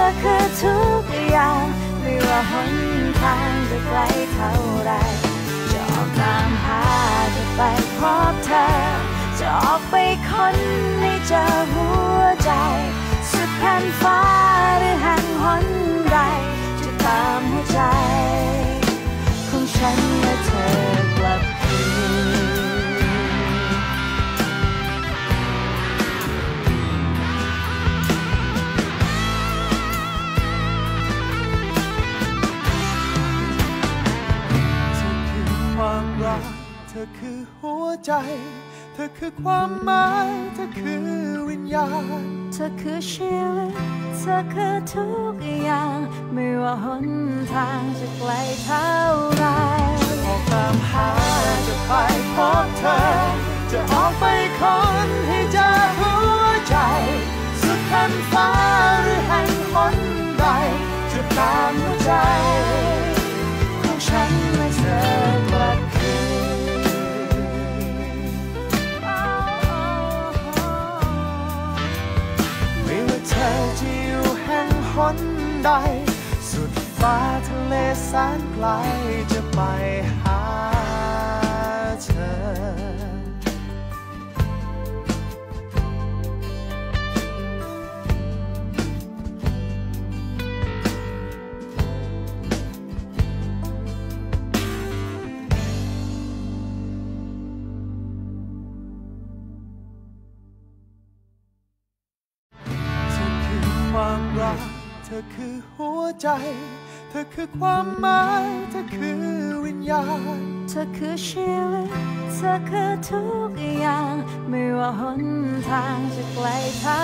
อคือทุกอย่างไม่ว่าหนทางจะไกลเท่าไรจะออกตามหาจะไปพบเธอจะออกไปค้นให้เจอหัวใจสุดแผ่นฟ้าหรือแห่งหนใดจะตามหัวใจของฉันและเธอกลับคืนความรักเธอคือหัวใจเธอคือความหมายเธอคือวิญญาณเธอคือชีวิตเธอคือทุกอย่างไม่ว่าหนทางจะไกลเท่าไรออกตามหาจะไปพบเธอจะออกไปค้นให้เจอหัวใจสุดแผ่นฟ้าหรือแห่งหนใดจะตามหัวใจของฉันและเธอกลับคืนไม่ว่าเธอจะอยู่แห่งหนใดสุดฟ้าทะเลแสนไกลจะไปหาเธอความรักเธอคือหัวใจเธอคือความหมายเธอคือวิญญาณเธอคือชีวิตเธอคือทุกอย่างไม่ว่าหนทางจะไกลเท่า